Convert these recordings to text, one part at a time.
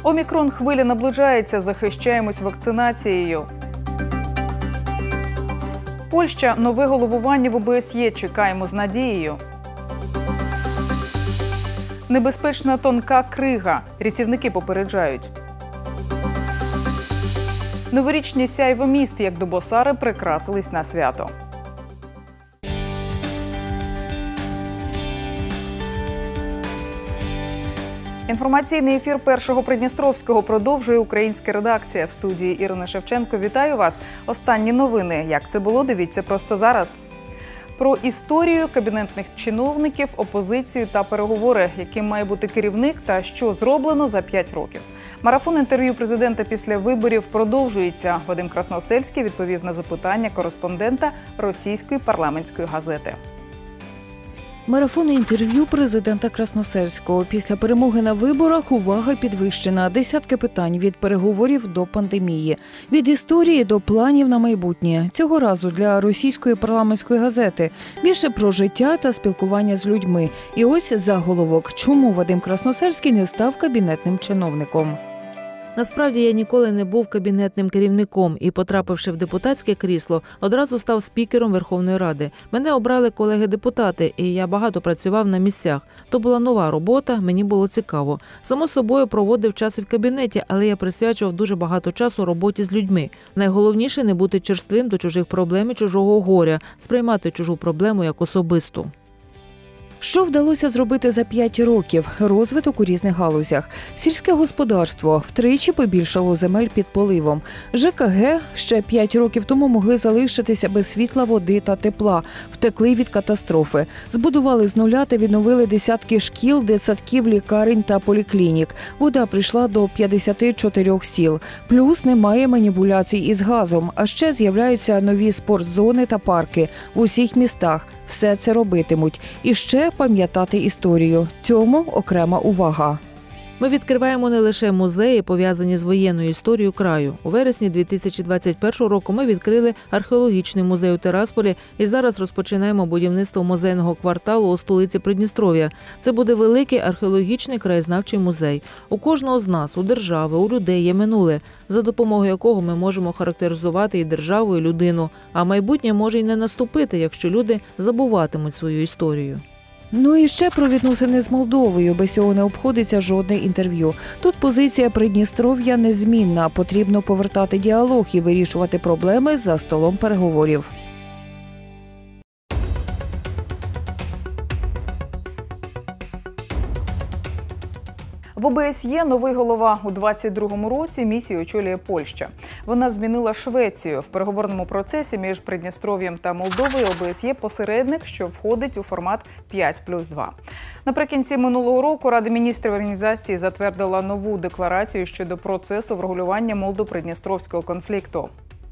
Омікрон-хвиля наближається, захищаємось вакцинацією. Польща – нове головування в ОБСЄ, чекаємо з надією. Небезпечна тонка крига, рятівники попереджають. Новорічні сяйво міст, як дубосари, прикрасились на свято. Інформаційний ефір Першого Придністровського продовжує українська редакція. В студії Ірина Шевченко. Вітаю вас. Останні новини. Як це було, дивіться просто зараз. Про історію кабінетних чиновників, опозицію та переговори, яким має бути керівник та що зроблено за 5 років. Марафон інтерв'ю президента після виборів продовжується. Вадим Красносельський відповів на запитання кореспондента російської парламентської газети. Марафон інтерв'ю президента Красносельського. Після перемоги на виборах увага підвищена. Десятки питань від переговорів до пандемії. Від історії до планів на майбутнє. Цього разу для російської парламентської газети. Більше про життя та спілкування з людьми. І ось заголовок. Чому Вадим Красносельський не став кабінетним чиновником? Насправді, я ніколи не був кабінетним керівником і, потрапивши в депутатське крісло, одразу став спікером Верховної Ради. Мене обрали колеги-депутати, і я багато працював на місцях. То була нова робота, мені було цікаво. Само собою, проводив час і в кабінеті, але я присвячував дуже багато часу роботі з людьми. Найголовніше – не бути черствим до чужих проблем і чужого горя, сприймати чужу проблему як особисту. Що вдалося зробити за 5 років? Розвиток у різних галузях. Сільське господарство втричі побільшало земель під поливом. ЖКГ ще 5 років тому могли залишитися без світла, води та тепла. Втекли від катастрофи. Збудували з нуля та відновили десятки шкіл, дитсадків, лікарень та поліклінік. Вода прийшла до 54 сіл. Плюс немає маніпуляцій із газом. А ще з'являються нові спортзони та парки в усіх містах. Все це робитимуть. І ще пам'ятати історію. Цьому окрема увага. Ми відкриваємо не лише музеї, пов'язані з воєнною історією краю. У вересні 2021 року ми відкрили археологічний музей у Тирасполі і зараз розпочинаємо будівництво музейного кварталу у столиці Придністров'я. Це буде великий археологічний краєзнавчий музей. У кожного з нас, у держави, у людей є минуле, за допомогою якого ми можемо характеризувати і державу, і людину. А майбутнє може й не наступити, якщо люди забуватимуть свою історію. Ну і ще про відносини з Молдовою. Без цього не обходиться жодне інтерв'ю. Тут позиція Придністров'я незмінна. Потрібно повертати діалог і вирішувати проблеми за столом переговорів. В ОБСЄ новий голова. У 2022 році місію очолює Польща. Вона змінила Швецію. В переговорному процесі між Придністров'ям та Молдовою ОБСЄ посередник, що входить у формат 5+2. Наприкінці минулого року Рада міністрів організації затвердила нову декларацію щодо процесу врегулювання молдо-придністровського конфлікту.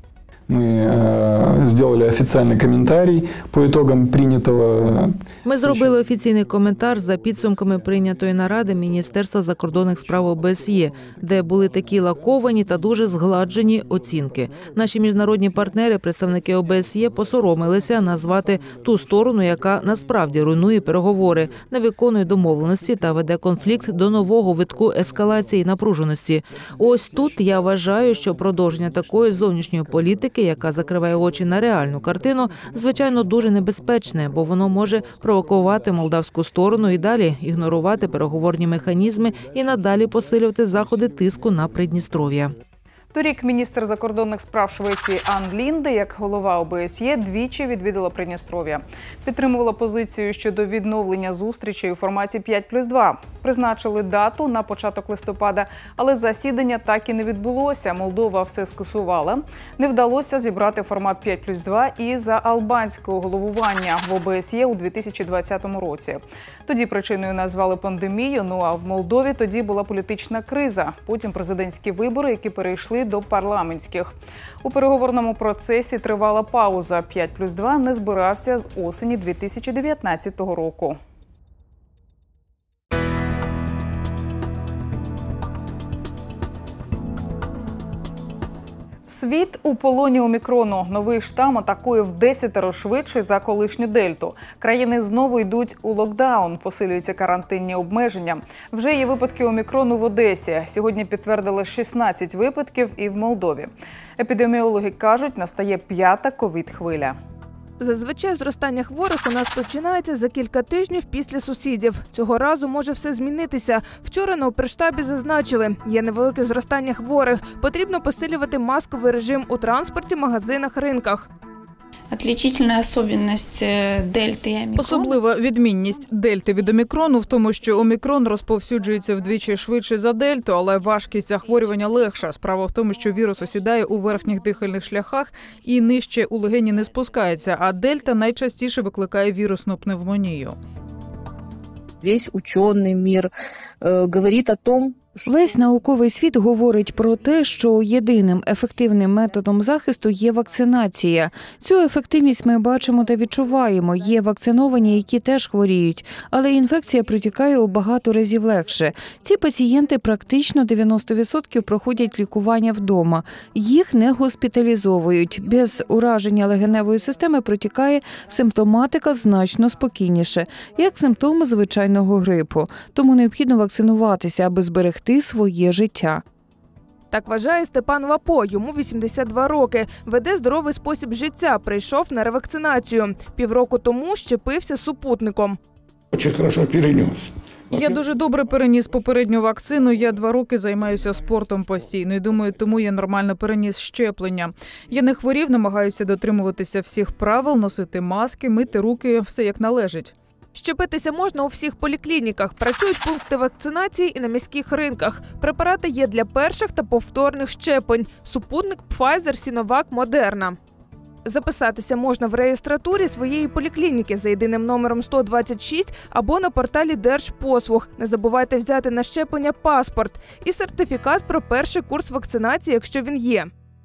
Ми зробили офіційний коментар по итогам прийнятого. Ми зробили офіційний коментар за підсумками прийнятої наради Міністерства закордонних справ ОБСЄ, де були такі лаковані та дуже згладжені оцінки. Наші міжнародні партнери, представники ОБСЄ, посоромилися назвати ту сторону, яка насправді руйнує переговори, не виконує домовленості та веде конфлікт до нового витку ескалації напруженості. Ось тут я вважаю, що продовження такої зовнішньої політики, яка закриває очі на реальну картину, звичайно, дуже небезпечне, бо воно може провокувати молдавську сторону і далі ігнорувати переговорні механізми і надалі посилювати заходи тиску на Придністров'я. Торік міністр закордонних справ Швеції Ан Лінде, як голова ОБСЄ, двічі відвідала Придністров'я. Підтримувала позицію щодо відновлення зустрічей у форматі 5+2. Призначили дату на початок листопада, але засідання так і не відбулося. Молдова все скасувала. Не вдалося зібрати формат 5+2 і за албанського головування в ОБСЄ у 2020 році. Тоді причиною назвали пандемію, а в Молдові тоді була політична криза. Потім президентські вибори, які перейшли до парламентських. У переговорному процесі тривала пауза. 5+2 не збирався з осені 2019 року. Світ у полоні омікрону. Новий штам атакує в 10 швидше за колишню дельту. Країни знову йдуть у локдаун, посилюються карантинні обмеження. Вже є випадки омікрону в Одесі. Сьогодні підтвердили 16 випадків і в Молдові. Епідеміологи кажуть, настає 5-та ковід-хвиля. Зазвичай зростання хворих у нас починається за кілька тижнів після сусідів. Цього разу може все змінитися. Вчора на оперштабі зазначили, є невелике зростання хворих. Потрібно посилювати масковий режим у транспорті, магазинах, ринках. Отличительна особливість дельти і омікрону. Особлива відмінність дельти від омікрону в тому, що омікрон розповсюджується вдвічі швидше за дельту, але важкість захворювання легша. Справа в тому, що вірус осідає у верхніх дихальних шляхах і нижче у легені не спускається, а дельта найчастіше викликає вірусну пневмонію. Весь ученый мир говорит о том, Весь науковий світ говорить про те, що єдиним ефективним методом захисту є вакцинація. Цю ефективність ми бачимо та відчуваємо. Є вакциновані, які теж хворіють, але інфекція протікає у багато разів легше. Ці пацієнти практично 90% проходять лікування вдома. Їх не госпіталізовують. Без ураження легеневої системи протікає симптоматика значно спокійніше, як симптоми звичайного грипу. Тому необхідно вакцинуватися, аби зберегти своє життя. Так вважає Степан Лапо, йому 82 роки. Веде здоровий спосіб життя, прийшов на ревакцинацію. Півроку тому щепився супутником. Дуже добре перенес. Я дуже добре переніс попередню вакцину. Я 2 роки займаюся спортом постійно. І думаю, тому я нормально переніс щеплення. Я не хворів, намагаюся дотримуватися всіх правил, носити маски, мити руки, все як належить. Щепитися можна у всіх поліклініках. Працюють пункти вакцинації і на міських ринках. Препарати є для перших та повторних щеплень. Супутник Pfizer, Sinovac, Moderna. Записатися можна в реєстратурі своєї поліклініки за єдиним номером 126 або на порталі Держпослуг. Не забувайте взяти на щеплення паспорт і сертифікат про перший курс вакцинації, якщо він є.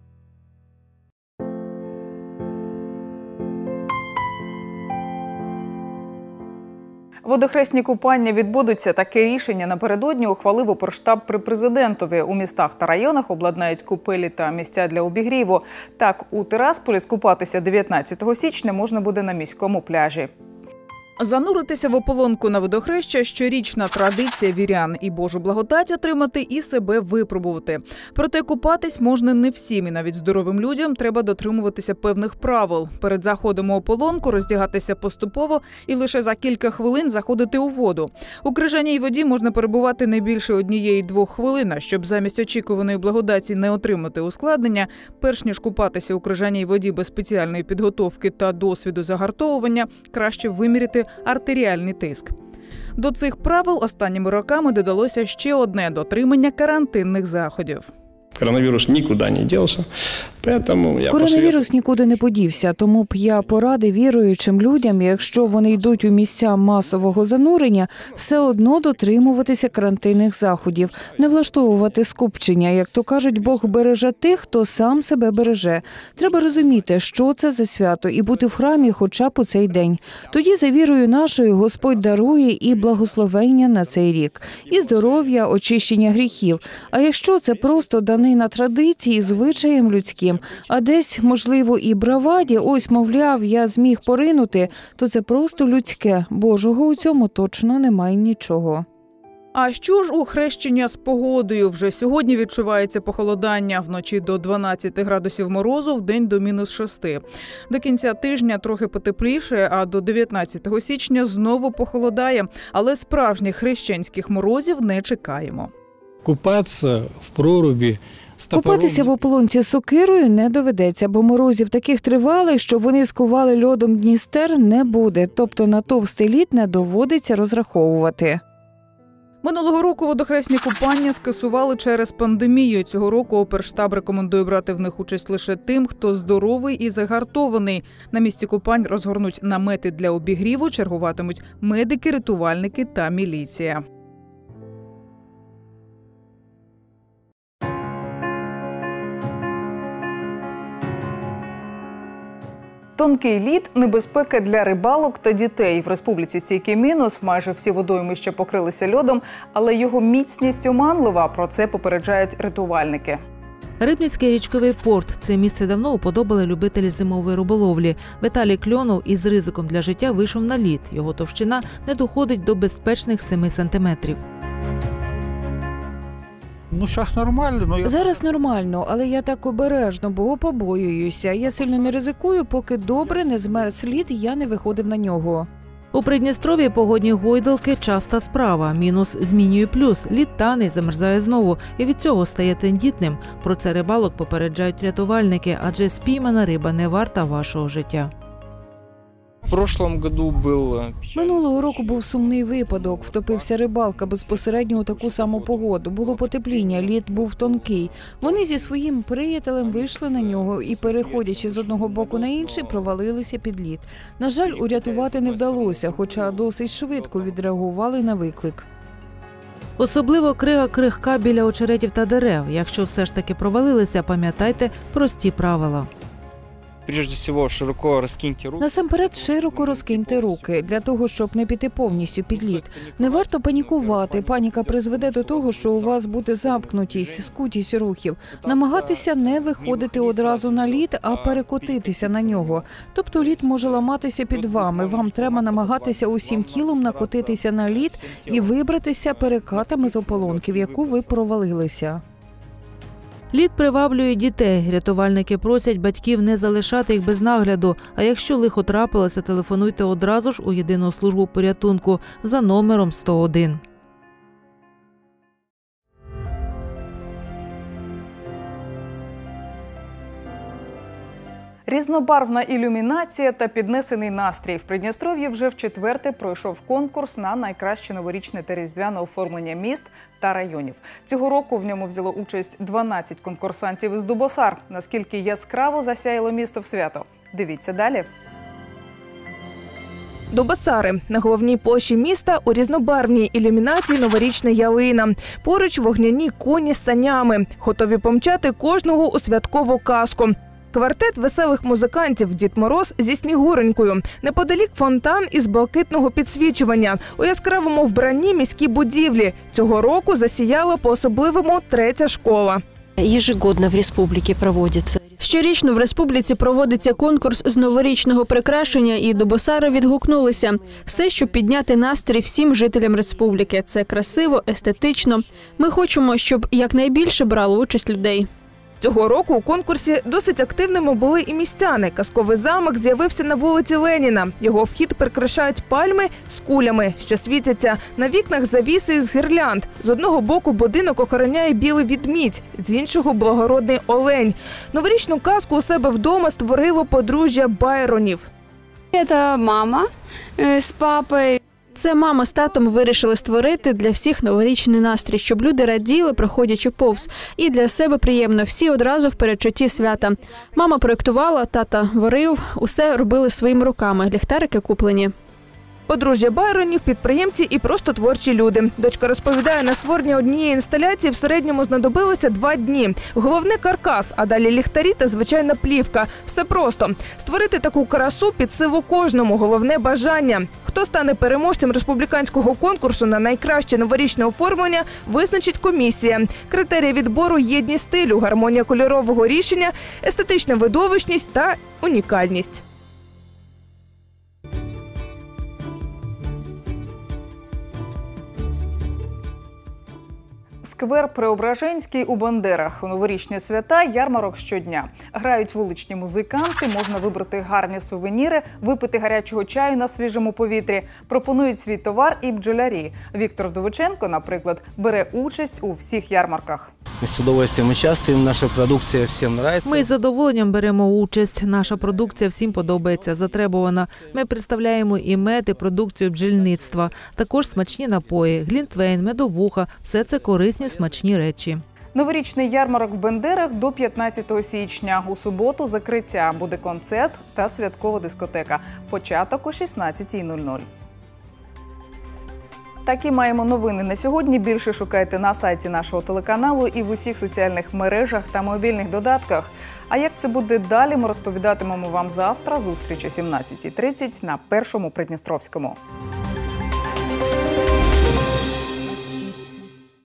Водохресні купання відбудуться. Таке рішення напередодні ухвалив оперштаб при президентові. У містах та районах обладнають купелі та місця для обігріву. Так, у Тирасполі скупатися 19 січня можна буде на міському пляжі. Зануритися в ополонку на водохреща – щорічна традиція вірян. І Божу благодать отримати, і себе випробувати. Проте купатись можна не всім, і навіть здоровим людям треба дотримуватися певних правил. Перед заходом у ополонку роздягатися поступово і лише за кілька хвилин заходити у воду. У крижаній воді можна перебувати не більше 1-2 хвилин, щоб замість очікуваної благодаті не отримати ускладнення. Перш ніж купатися у крижаній воді без спеціальної підготовки та досвіду загартовування, краще виміряти артеріальний тиск. До цих правил останніми роками додалося ще одне – дотримання карантинних заходів. Коронавірус нікуди не дівся, Коронавірус нікуди не подівся, тому б я порадив віруючим людям, якщо вони йдуть у місця масового занурення, все одно дотримуватися карантинних заходів, не влаштовувати скупчення. Як то кажуть, Бог береже тих, хто сам себе береже. Треба розуміти, що це за свято, і бути в храмі хоча б у цей день. Тоді за вірою нашою Господь дарує і благословення на цей рік, і здоров'я, очищення гріхів. А якщо це просто данина традиції, звичаєм людським, а десь, можливо, і браваді, ось, мовляв, я зміг поринути, то це просто людське. Божого у цьому точно немає нічого. А що ж у хрещення з погодою? Вже сьогодні відчувається похолодання. Вночі до 12 градусів морозу, вдень до -6. До кінця тижня трохи потепліше, а до 19 січня знову похолодає. Але справжніх хрещенських морозів не чекаємо. Купатися в прорубі з топором. Купатися в ополонці з сокирою не доведеться, бо морозів таких тривалих, що вони скували льодом Дністер, не буде. Тобто на товстий лід не доводиться розраховувати. Минулого року водохресні купання скасували через пандемію. Цього року оперштаб рекомендує брати в них участь лише тим, хто здоровий і загартований. На місці купань розгорнуть намети для обігріву, чергуватимуть медики, рятувальники та міліція. Тонкий лід – небезпека для рибалок та дітей. В республіці стійкий мінус, майже всі водоймища покрилися льодом, але його міцність оманлива, про це попереджають рятувальники. Рибницький річковий порт – це місце давно уподобали любителі зимової риболовлі. Віталій Кльонов із ризиком для життя вийшов на лід. Його товщина не доходить до безпечних 7 сантиметрів. Ну, зараз нормально. Но Зараз нормально, але я так обережно, бо побоююся. Я сильно не ризикую, поки добре не змерз лід, і я не виходив на нього. У Придністров'ї погодні гойдалки – часта справа. Мінус змінює плюс. Лід тане і замерзає знову. І від цього стає тендітним. Про це рибалок попереджають рятувальники, адже спіймана риба не варта вашого життя. Минулого року був сумний випадок. Втопився рибалка безпосередньо у таку саму погоду. Було потепління, лід був тонкий. Вони зі своїм приятелем вийшли на нього і, переходячи з одного боку на інший, провалилися під лід. На жаль, урятувати не вдалося, хоча досить швидко відреагували на виклик. Особливо крига крихка біля очеретів та дерев. Якщо все ж таки провалилися, пам'ятайте прості правила. Прежде всего, широко розкиньте руки. Насамперед, широко розкиньте руки, для того, щоб не піти повністю під лід. Не варто панікувати. Паніка призведе до того, що у вас буде замкнутість, скутість рухів. Намагатися не виходити одразу на лід, а перекотитися на нього. Тобто лід може ламатися під вами. Вам треба намагатися усім тілом накотитися на лід і вибратися перекатами з ополонки, в яку ви провалилися. Лід приваблює дітей. Рятувальники просять батьків не залишати їх без нагляду. А якщо лихо трапилося, телефонуйте одразу ж у єдину службу порятунку за номером 101. Різнобарвна ілюмінація та піднесений настрій. В Придністров'ї вже вчетверте пройшов конкурс на найкраще новорічне та різдвяне оформлення міст та районів. Цього року в ньому взяло участь 12 конкурсантів із Дубосар. Наскільки яскраво засяяло місто в свято? Дивіться далі. Дубосари. На головній площі міста у різнобарвній ілюмінації новорічна ялина. Поруч вогняні коні з санями, готові помчати кожного у святкову казку. Квартет веселих музикантів «Дід Мороз» зі Снігуренькою. Неподалік фонтан із блакитного підсвічування. У яскравому вбранні міські будівлі. Цього року засіяла по-особливому 3-я школа. Ежегодно в республіці проводиться. Щорічно в республіці проводиться конкурс з новорічного прикрашення, і дубосари відгукнулися. Все, щоб підняти настрій всім жителям республіки. Це красиво, естетично. Ми хочемо, щоб якнайбільше брало участь людей. Цього року у конкурсі досить активними були і містяни. Казковий замок з'явився на вулиці Леніна. Його вхід прикрашають пальми з кулями, що світяться. На вікнах завіси із гірлянд. З одного боку будинок охороняє білий ведмідь, з іншого – благородний олень. Новорічну казку у себе вдома створило подружжя Байронів. Це мама з папою. Це мама з татом вирішили створити для всіх новорічний настрій, щоб люди раділи, проходячи повз. І для себе приємно, всі одразу в передчутті свята. Мама проєктувала, тата варив, усе робили своїми руками, ліхтарики куплені. Подружжя Байронів – підприємці і просто творчі люди. Дочка розповідає, на створення однієї інсталяції в середньому знадобилося 2 дні. Головне – каркас, а далі ліхтарі та звичайна плівка. Все просто. Створити таку красу під силу кожному. Головне – бажання. Хто стане переможцем республіканського конкурсу на найкраще новорічне оформлення, визначить комісія. Критерії відбору – єдність стилю, гармонія кольорового рішення, естетична видовищність та унікальність. Сквер Преображенський у Бандерах. У новорічні свята ярмарок щодня. Грають вуличні музиканти, можна вибрати гарні сувеніри, випити гарячого чаю на свіжому повітрі. Пропонують свій товар і бджолярі. Віктор Вдовиченко, наприклад, бере участь у всіх ярмарках. Ми з удовольствием участвуємо, наша продукція всім подобається. Ми з задоволенням беремо участь. Наша продукція всім подобається, затребувана. Ми представляємо і мед, і продукцію бджільництва. Також смачні напої, глінтвейн, медовуха – все це корисні, смачні речі. Новорічний ярмарок в Бендерах до 15 січня. У суботу закриття. Буде концерт та святкова дискотека. Початок о 16:00. Такі маємо новини на сьогодні. Більше шукайте на сайті нашого телеканалу і в усіх соціальних мережах та мобільних додатках. А як це буде далі, ми розповідатимемо вам завтра. Зустріч о 17:30 на Першому Придністровському.